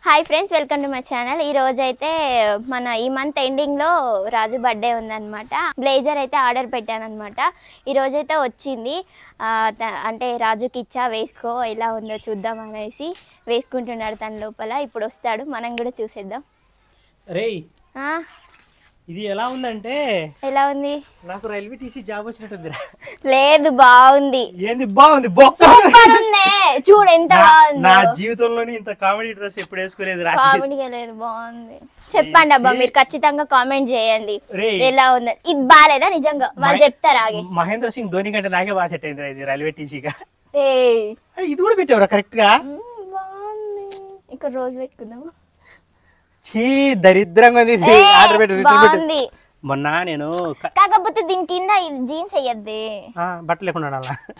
Hi friends, welcome to my channel. ఈ రోజు అయితే మన ఈ మంత్ ఎండింగ్ లో రాజు బర్త్డే ఉందన్నమాట. బ్లేజర్ అయితే ఆర్డర్ పెట్టాను అనమాట. ఈ రోజు అయితే వచ్చింది. అంటే రాజుకి ఇచ్చా, వేసుకో ఎలా ఉందో చూద్దాం అనేసి వేసుకుంటున్నాడు తన లోపల. ఇప్పుడు వస్తాడు, మనం కూడా చూసేద్దాం. ఇది ఎలా ఉందంటే, ఎలా ఉంది? నాకు రైల్వే టీసీ జాబ్ వచ్చినట్టుంది. లేదు, బాగుంది. ఏంది బాగుంది? సూపర్ ఉంది. చూడు ఎంత బాగుంది. నా జీవితంలోనే ఇంత కామెడీ డ్రెస్ ఎప్పుడు వేసుకోలేదు. కామెడీగా లేదు, బాగుంది. చెప్పండి అబ్బా, మీరు ఖచ్చితంగా కామెంట్ చేయండి ఎలా ఉంది. ఇది బాగాలేదా? నిజంగా వాళ్ళు చెప్తారా? మహేంద్ర సింగ్ ధోని కంటే నాకే బాగా సెట్ అయింది ఇది రైల్వే టీసీగా. ఇది కూడా పెట్టావురా కరెక్ట్ గా? బాగుంది. ఇక్కడ రోజు పెట్టుకుందాము. చీ, దరిద్రంగా ఉంది. ఆర్డర్ పెట్టి మొన్న నేను, కాకపోతే దీని కింద జీన్స్ వేయద్దే, బట్టలు లేకుండా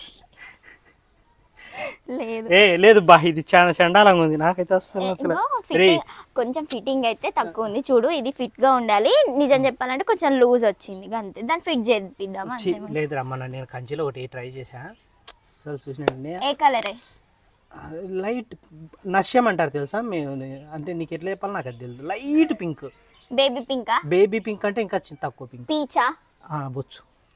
లేదు. లేదు బా, ఇది చాలా చండాలంగా ఉంది. నాకైతే అసలు కొంచెం ఫిట్టింగ్ అయితే తక్కువ ఉంది. చూడు, ఇది ఫిట్ గా ఉండాలి. నిజం చెప్పాలంటే కొంచెం లూజ్ వచ్చింది అంతే. దాన్ని ఫిట్ చేద్దామా? లేదు రమ్మన్నా, నేను కంచిలో ఒకటి ట్రై చేసా. అసలు చూసిన ఏ కలరే? లైట్ నశ్యం అంటారు తెలుసా? అంటే నీకు ఎట్లా చెప్పాలి నాకు అది తెలియదు. లైట్ పింక్, బేబీ పింకా? బేబీ పింక్ అంటే ఇంకా తక్కువ పింక్. పీచా? బొచ్చు.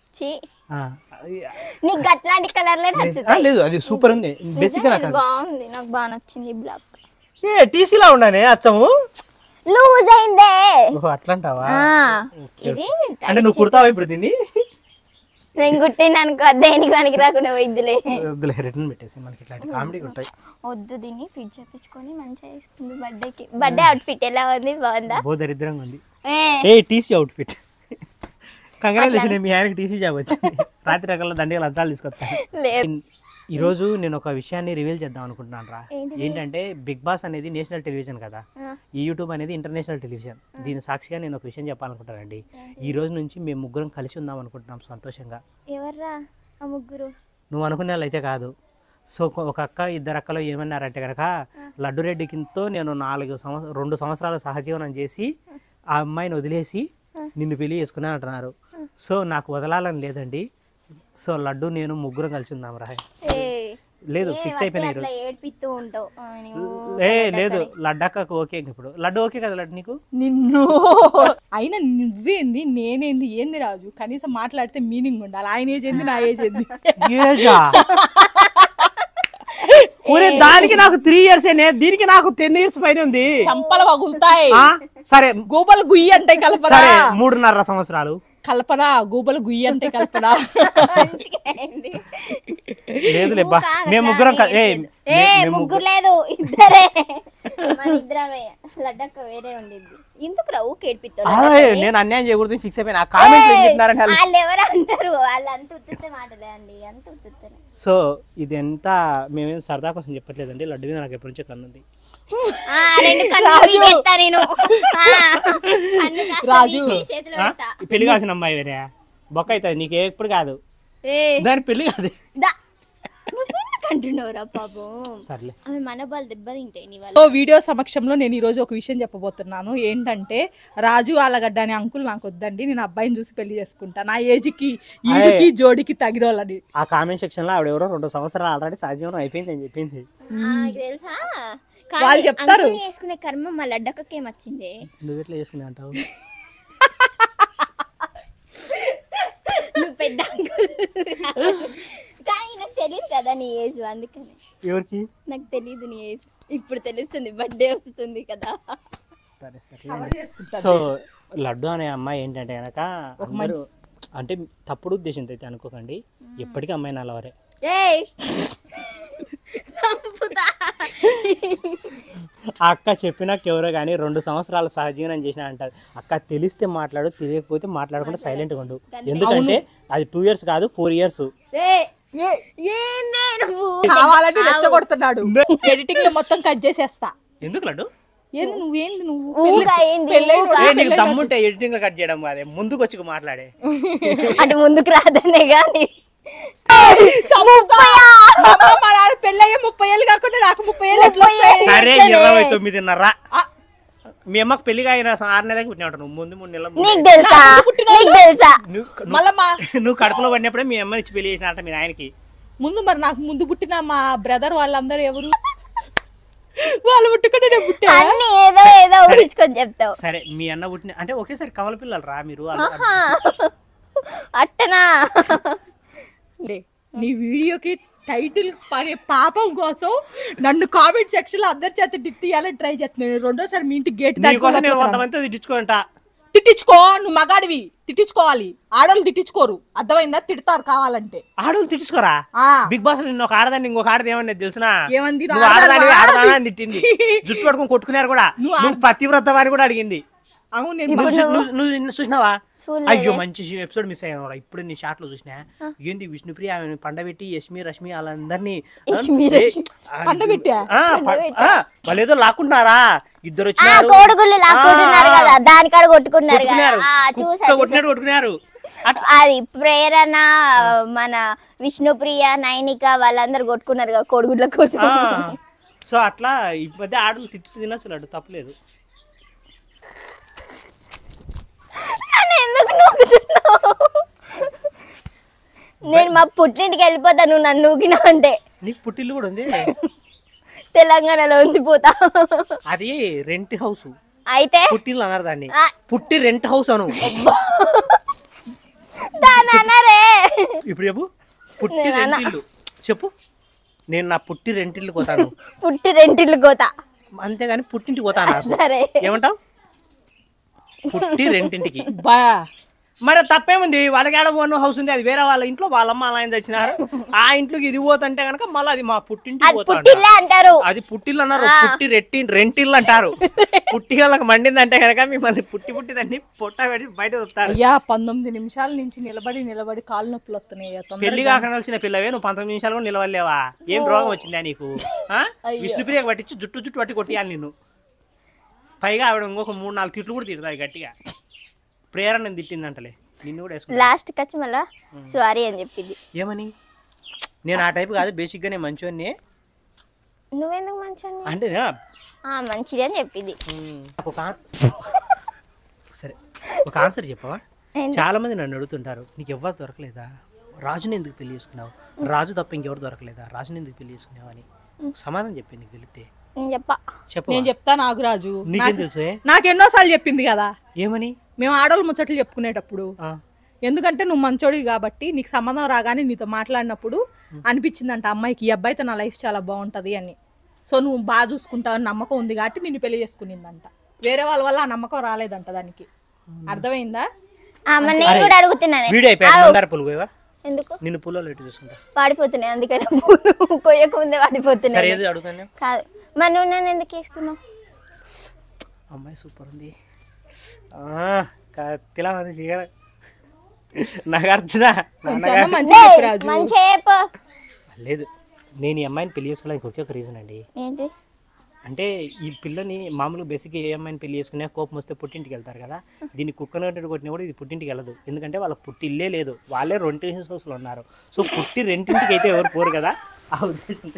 నీకు అట్లాంటి కలర్లే నచ్చుతాయి? లేదు, అది సూపర్ ఉంది. బేసిక్ గా బాగుంది, నాకు బాగా నచ్చింది. బ్లాక్ టీసీలా ఉండనే అచ్చము లూజ్ అయిందే. అట్లాంటావా? ఇది అంటే నువ్వు కుడతావా ఇప్పుడు దీన్ని? నేను కుట్టిన అనుకో, దేనికి పనికి రాకుండా వద్దులే. రిటర్న్ పెట్టేసి మనకి ఇట్లాంటి కామెడీ ఉంటాయి. వద్దు, దీన్ని ఫిట్ చేపించుకొని మంచిగా వేసుకుంది బర్త్డేకి. బర్త్డే అవుట్ ఫిట్ ఎలా ఉంది? బాగుందా? బో దరిద్రంగా ఉంది. TC outfit. కంగ్రాచులేషన్, మీ ఆయనకి టీసీ జాబ్ వచ్చింది. రాత్రి రకాల దండిగా లంచాలు తీసుకొస్తాను. ఈ రోజు నేను ఒక విషయాన్ని రివీల్ చేద్దాం అనుకుంటున్నాను రా. ఏంటంటే, బిగ్ బాస్ అనేది నేషనల్ టెలివిజన్ కదా, ఈ యూట్యూబ్ అనేది ఇంటర్నేషనల్ టెలివిజన్. దీని సాక్షిగా నేను ఒక విషయం చెప్పాలనుకుంటానండి. ఈ రోజు నుంచి మేము ముగ్గురం కలిసి ఉందాం అనుకుంటున్నాం సంతోషంగా. ఎవర్రా ఆ ముగ్గురు? నువ్వు అనుకునే అయితే కాదు. సో ఒక అక్క, ఇద్దరు అక్కలు ఏమన్నారంటే కనుక, లడ్డు రెడ్డికితో నేను 2 సంవత్సరాలు సహజీవనం చేసి ఆ అమ్మాయిని వదిలేసి నిన్ను పెళ్లి చేసుకున్నా అంటున్నారు. సో నాకు వదలాలని లేదండి. సో లడ్డు నేను ముగ్గురం కలిసి ఉందాం రా. లేదు, ఫిక్స్ అయిపోయినా. లేదు, లడ్డక్కకు ఓకే. ఇప్పుడు లడ్డు ఓకే కదా? లడ్డు నీకు? నిన్ను అయినా నువ్వేంది నేనేంది? ఏంది రాజు, కనీసం మాట్లాడితే మీనింగ్ ఉండాలి. ఆయన ఏజ్ ఏంది, నా ఏజ్ ఏంది? దానికి నాకు 3 years, దీనికి నాకు 10 years పైన ఉంది. చంపలు పగులుతాయి. సరే, గూబలు గుయ్యి అంటే కల్పన. 3.5 సంవత్సరాలు కల్పన, గూబలు గుయ్యి అంటే కల్పన. లేదు లేబ్బా, మేము ముగ్గురం. ముగ్గురు లేదు, ఇద్దరే. ఇద్దరమే. లడ్డక్క వేరే ఉండిద్ది. ఎందుకు రావు కేడిపిస్తారు? నేను అన్యాయం చేయకూడదు ఫిక్స్ అయిపోయినా. వాళ్ళు ఎవరు అంటారు? వాళ్ళు అంత ఉత్తుతే మాటలే అండి, అంత ఉత్తుతే. సో ఇది ఎంత, మేమేం సరదా కోసం చెప్పట్లేదండి. లడ్డు మీద నాకు ఎప్పటి నుంచో కన్నుంది. పెళ్లి కావాల్సిన అమ్మాయి వేరే బొక్క అవుతుంది నీకు ఎప్పుడు కాదు. దాని పెళ్లి కాదు. వీడియో సమక్షంలో నేను ఈ రోజు ఒక విషయం చెప్పబోతున్నాను. ఏంటంటే, రాజు ఆలగడ్డ అనే అంకుల్ నాకు వద్దండి, నేను అబ్బాయిని చూసి పెళ్లి చేసుకుంటా, నా ఏజ్కి ఈడికి జోడికి తగినోళ్ళని. ఆ కామెంట్ సెక్షన్ లో ఆవిడెవరో 2 సంవత్సరాలు ఆల్రెడీ సహజీవనం అయిపోయింది అని చెప్పింది. వాళ్ళు చెప్తారు. చేసుకునే కర్మ మా లడ్డక్కకి ఏమొచ్చింది? నువ్వు ఎట్లా చేసుకునే అంటావు? నువ్వు పెద్ద కానీ నాకు తెలియదు కదా నీ ఏజ్, అందుకని. ఎవరికి? నాకు తెలియదు నీ ఏజ్. ఇప్పుడు తెలుస్తుంది, బర్త్డే వస్తుంది కదా. సరే సరే. సో లడ్డు అనే అమ్మాయి ఏంటంటే కనుక, అందరూ అంటే తప్పుడు ఉద్దేశంతో అయితే అనుకోకండి, ఎప్పటికీ అమ్మాయి నల్లవరే. ఆ అక్క చెప్పినాకెవరో కానీ 2 సంవత్సరాలు సహజీవనం చేసిన అంటారు. అక్క తెలిస్తే మాట్లాడు, తెలియకపోతే మాట్లాడకుండా సైలెంట్గా ఉండు. ఎందుకంటే అది 2 years కాదు, 4 years. కావాలంటే రెచ్చగొడుతున్నాడు. ఎడిటింగ్ లో మొత్తం కట్ చేసేస్తా. ఎందుకు లడ్డు? ఏంది నువ్వేంది? నీకు దమ్ముంటే ఎడిటింగ్ లో కట్ చేయడం కాదే, ముందుకు వచ్చి మాట్లాడే. అంటే ముందుకు రాదనే గాని పెళ్ళయ్యే 30 ఏళ్ళు కాకుండా నాకు 30 ఏళ్ళు ఎట్లా? సరే, 29.5. మీ అమ్మకి పెళ్లిగా అయిన 6 నెలలకి పుట్టినట్టు నువ్వు. ముందు 3 నెలలు నువ్వు కడుపులో పడినప్పుడే మీ అమ్మని ఇచ్చి పెళ్లి చేసినట్ట మీ ఆయనకి. ముందు మరి నాకు ముందు పుట్టిన మా బ్రదర్ వాళ్ళందరూ ఎవరు? వాళ్ళు పుట్టుకుంటే నేను పుట్టా అన్ని ఏదో ఏదో ఊహించుకొని చెప్తావు. సరే మీ అన్న పుట్టిన అంటే ఒకేసారి కమల పిల్లలు రా మీరు. అట్టనా? నీ వీడియోకి టైటిల్ పడే పాపం కోసం నన్ను కామెంట్ సెక్షన్ లో అందరి చేత తిట్టియాలని ట్రై చేస్తున్నాను. రెండోసారి మీ ఇంటి గేట్ తిట్టించుకో. నువ్వు మగాడివి, తిట్టించుకోవాలి. ఆడోళ్ళు తిట్టించుకోరు, అర్థమైందా? తిడతారు కావాలంటే. ఆడోళ్ళు తిట్టించుకోరా? బిగ్ బాస్ నిన్న ఒక ఆడదాన్ని ఇంకొక ఆడది ఏమన్నా తెలుసునా? ఏమంది? ఆడదాని అని తిట్టింది, జుట్టు పట్టుకుని కొట్టుకున్నారు కూడా. నువ్వు పతివ్రత అని కూడా అడిగింది. అవును, నువ్వు చూసినావా? అయ్యో మంచి ఎపిసోడ్ మిస్ అయ్యాను. ఇప్పుడు నీ షార్ట్ లో చూసినా ఏంది విష్ణుప్రియ పండబెట్టి యష్మి రష్మి వాళ్ళందరినీ వాళ్ళు ఏదో లాక్కుంటారా? ఇద్దరు కొట్టుకున్నారు. అది ప్రేరణ, మన విష్ణుప్రియ, నైనిక వాళ్ళందరూ కొట్టుకున్నారు కదా కోడిగుడ్ల కోసం. సో అట్లా ఈ మధ్య ఆడలు తిట్టి తినొచ్చు, తప్పలేదు. ఎందుకు నూకుతున్నావు? నేను మా పుట్టింటికి వెళ్ళిపోతాను నువ్వు నన్ను నూకినా అంటే. నీకు పుట్టిల్లు కూడా ఉంది? తెలంగాణలో ఉంది. పోతా. అది రెంట్ హౌస్ అయితే పుట్టిల్లు అన్నారు దాన్ని. పుట్టి రెంట్ హౌస్ అను. దాని అన్నారే. ఇప్పుడు చెప్పు, పుట్టి రెంటిల్లు చెప్పు. నేను నా పుట్టి రెంటిల్లు పోతాను. పుట్టి రెంటిల్లు పోతా అంతేగాని పుట్టింటికి పోతాను. సరే ఏమంటావు? పుట్టి రెంటింటికి. మరి తప్పేముంది? వాళ్ళకి ఆడ ఓన్ హౌస్ ఉంది, అది వేరే వాళ్ళ ఇంట్లో వాళ్ళమ్మ అలా ఆయన తెచ్చినారు. ఆ ఇంట్లోకి ఇది పోతుంటే కనుక మళ్ళీ అది మా పుట్టింటికి అంటారు. అది పుట్టిల్లు అన్నారు. పుట్టి రెంటిల్లు అంటారు. పుట్టి వాళ్ళకి మండిందంటే కనుక మిమ్మల్ని పుట్టిదాన్ని పొట్ట పెట్టి బయట వస్తారు. 19 నిమిషాల నుంచి నిలబడి కాళ్ళు నొప్పులు వస్తున్నాయి. పెళ్లి కాకుండా వచ్చిన పిల్లవే నువ్వు 19 నిమిషాలు కూడా నిలవలేవా? ఏం రోగం వచ్చిందా నీకు? విష్ణుప్రియకు పట్టించి జుట్టు పట్టి కొట్టియాలి నిన్ను. పైగా ఆవిడ ఇంకొక 3-4 తిట్లు కూడా తిడతాయి గట్టిగా. ప్రేరణ నేను తిట్టిందంటలే, నిన్ను కూడా వేసుకుంటా. లాస్ట్ వచ్చి మళ్ళా సారీ అని చెప్పింది. ఏమని? నేను ఆ టైప్ కాదు, బేసిక్ గా నేను మంచివాడిని. నువ్వెందుకు మంచివాడిని అంటే మంచిది అని చెప్పింది. సరే ఒక ఆన్సర్ చెప్పవా? చాలా మంది నన్ను అడుగుతుంటారు, నీకు ఎవరు దొరకలేదా? రాజుని ఎందుకు పెళ్లి చేసుకున్నావు? రాజు తప్ప ఇంకెవరు దొరకలేదా? రాజుని ఎందుకు పెళ్లి చేసుకున్నావు అని సమాధానం చెప్పి నీకు తెలిస్తే నేను చెప్తా. నాగరాజు నీకేం తెలుసు? నాకెన్నోసార్లు చెప్పింది కదా. ఏమని? మేము ఆడవాళ్ళు ముచ్చట్లు చెప్పుకునేటప్పుడు, ఎందుకంటే నువ్వు మంచోడివి కాబట్టి నీకు సంబంధం రాగానే నీతో మాట్లాడినప్పుడు అనిపించిందంట అమ్మాయికి ఈ అబ్బాయితో నా లైఫ్ చాలా బాగుంటది అని. సో నువ్వు బాగా చూసుకుంటావు నమ్మకం ఉంది కాబట్టి నిన్ను పెళ్లి చేసుకునిందంట. వేరే వాళ్ళ వల్ల ఆ నమ్మకం రాలేదంట దానికి. అర్థమైందా? నిన్ను పూలలో ఎటు చూసుకుంటా వాడిపోతున్నాయి, అందుకని కొయ్యక ముందే వాడిపోతున్నాయి. కాదు మరి నువ్వు నన్ను ఎందుకు వేసుకున్నావు? అమ్మాయి సూపర్ ఉంది. నాగార్జున లేదు, నేను ఈ అమ్మాయిని పెళ్లి చేసుకోవడానికి ఒకే ఒక రీజన్ అండి. ఏంటి అంటే ఈ పిల్లని మామూలుగా బేసిక్ ఏ అమ్మాయిని పెళ్లి చేసుకునే కోపం వస్తే పుట్టింటికి వెళ్తారు కదా. దీన్ని కుక్కను కొట్టినా కూడా ఇది పుట్టింటికి వెళ్ళదు. ఎందుకంటే వాళ్ళ పుట్టిల్లే లేదు, వాళ్ళే రెంట్ హౌస్లో ఉన్నారు. సో పుట్టి రెంటింటికి అయితే ఎవరు పోరు కదా. ఆ ఉద్దేశం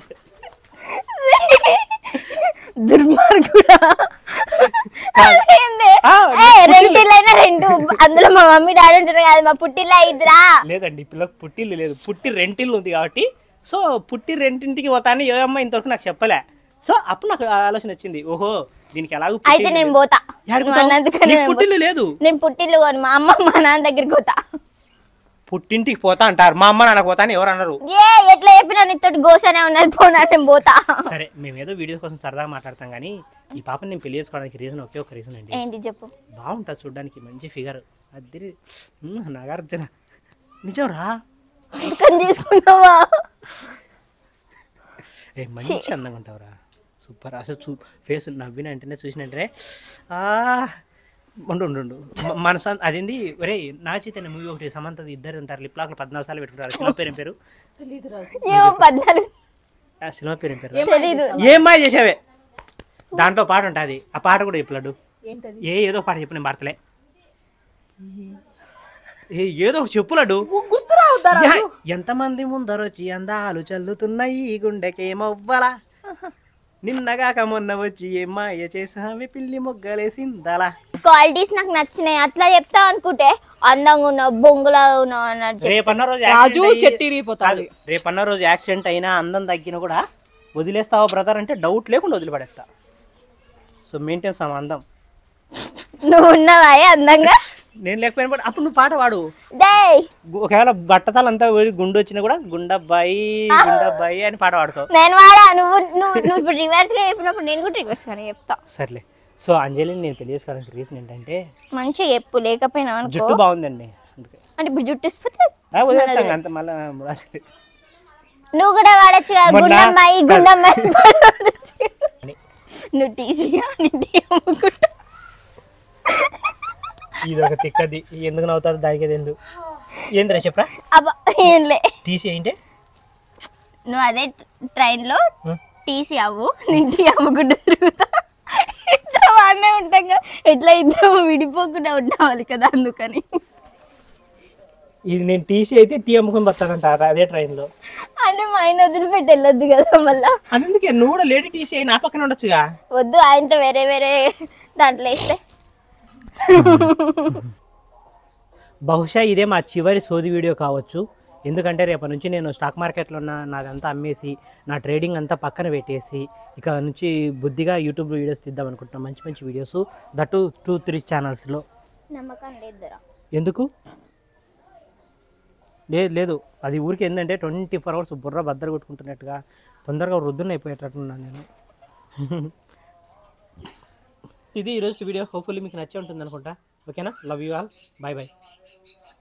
అందులో మా మమ్మీ డాడీ ఉంటారు కదా, మా పుట్టిల్లు అయిద్దిరా. లేదండి పిల్లకి పుట్టిల్లు లేదు, పుట్టి రెంటిల్లు ఉంది కాబట్టి. సో పుట్టి రెంటింటికి పోతాను ఏ అమ్మాయి ఇంతవరకు నాకు చెప్పలే. సో అప్పుడు నాకు ఆలోచన వచ్చింది, ఓహో దీనికి ఎలాగో అయితే నేను పోతా. పుట్టిల్లు లేదు, నేను పుట్టిల్లు మా అమ్మ మా నాన్న దగ్గరికి పోతా. పుట్టింటికి పోతా అంటారు, మా అమ్మ నాన్న పోతా అని ఎవరు అన్నారు? ఎట్లా చెప్పినా నీతో గోసనే ఉన్నది, పోనా నేను పోతా. సరే మేమేదో వీడియోస్ కోసం సరదాగా మాట్లాడతాం కానీ ఈ పాపని నేను పెళ్లి చేసుకోవడానికి రీజన్ ఒకే ఒక రీజన్ అండి. ఏంటి చెప్పు? బాగుంటుంది చూడడానికి, మంచి ఫిగర్. అది నాగార్జున నిజం రా తీసుకున్నావా? మంచి అందంగా ఉంటావురా, సూపర్. అసలు ఫేస్ నవ్విన అంటేనే చూసినంటే ఉండు మన అదేంది ఒరే నా చైతన్య మూవీ ఒకటి సమంత ఇద్దరు ఉంటారు, లిప్ లాక్ 14 సార్లు పెట్టుకుంటారు. సినిమా పేరు ఏం పేరు? సినిమా పేరు ఏం పేరు? ఏం మాయ చేసావే, దాంట్లో పాట ఉంటుంది. ఆ పాట కూడా చెప్పలేడు. ఏదో పాట చెప్పు, నేను పాడతలే. ఏదో ఒకటి చెప్పులాడు. ఎంతమంది ముందరొచ్చి అందాలు చల్లుతున్నాయి గుండెకేమవ్వలా, నిన్నగాక మొన్న వచ్చి ఏమాయ చేసామే పిల్లి మొగ్గలేసిందలా. క్వాలిటీస్ నాకు నచ్చినాయి అట్లా చెప్తా అనుకుంటే అందంగా ఉన్నావు, బొంగులా ఉన్నావు అన్నట్టు. రేపన్న రోజు యాక్సిడెంట్ అయినా అందం తగ్గినా కూడా వదిలేస్తావా బ్రదర్ అంటే డౌట్ లేకుండా వదిలిపడేస్తా. సో మెయింటైన్ సమ అందం. నువ్వు ఉన్నావా అందంగా? నేను లేకపోయినా అప్పుడు నువ్వు పాట పాడు. డేయ్ ఒకవేళ బట్టతలంతా గుండు వచ్చినా కూడా గుండబ్బాయి గుండబ్బాయి అని పాట పాడుతావు. నేను వాడా, నువ్వు నువ్వు నువ్వు ఇప్పుడు రివర్స్ గా చెప్పినప్పుడు నేను కూడా రివర్స్ గానే చెప్తా. సర్లే. సో అంజలిని నేను పెళ్లి చేసుకోవడానికి రీజన్ ఏంటంటే మంచిగా చెప్పు, లేకపోయినా అనుకో జుట్టు బాగుందండి అందుకే. అంటే ఇప్పుడు జుట్టు ఇసిపోతే వదిలేస్తాం అంత మళ్ళీ. నువ్వు కూడా వాడచ్చు కదా గుండమ్మాయి గుండమ్మాయి. నువ్వు టీసీగా అమ్ముకుంటా. ఇది ఒక తిక్కది, ఎందుకు నవ్వుతారు దానికి ఎందుకు? ఏంద్రా చెప్పరా? అబ్బా ఏంలే. టీసీ ఏంటి? నువ్వు అదే ట్రైన్ లో టీసీ అవ్వు, నేను టీ అమ్ముకుంటూ తిరుగుతా. ఇద్దరం వాడినే ఉంటాం కదా, ఎట్లా ఇద్దరం విడిపోకుండా ఉండాలి కదా, అందుకని. ఇది నేను టీసీ అయితే టీ అమ్ముకొని వస్తానంట అదే ట్రైన్ లో. అంటే మా ఆయన వదిలిపెట్టి వెళ్ళొద్దు కదా మళ్ళా. అందుకే నువ్వు కూడా లేడీ టీసీ అయి నా పక్కన ఉండొచ్చుగా. వద్దు, ఆయనతో వేరే వేరే దాంట్లో వేస్తే. బహుశా ఇదే మా చివరి సోది వీడియో కావచ్చు. ఎందుకంటే రేపటి నుంచి నేను స్టాక్ మార్కెట్లో ఉన్న నాదంతా అమ్మేసి నా ట్రేడింగ్ అంతా పక్కన పెట్టేసి ఇక నుంచి బుద్ధిగా యూట్యూబ్ వీడియోస్ తీద్దాం అనుకుంటున్నాం. మంచి మంచి వీడియోస్, దట్టు 2-3 ఛానల్స్లో. నమ్మకం లేదురా. ఎందుకు లేదు, అది ఊరికి ఏంటంటే 24 hours బుర్ర బద్దలు కొట్టుకుంటున్నట్టుగా తొందరగా వృద్ధుని అయిపోయేటట్టున్నాను నేను. ఇది ఈరోజు వీడియో. హోప్ఫుల్లీ మీకు నచ్చే ఉంటుంది అనుకుంటా. ఓకేనా? Love you all. Bye bye.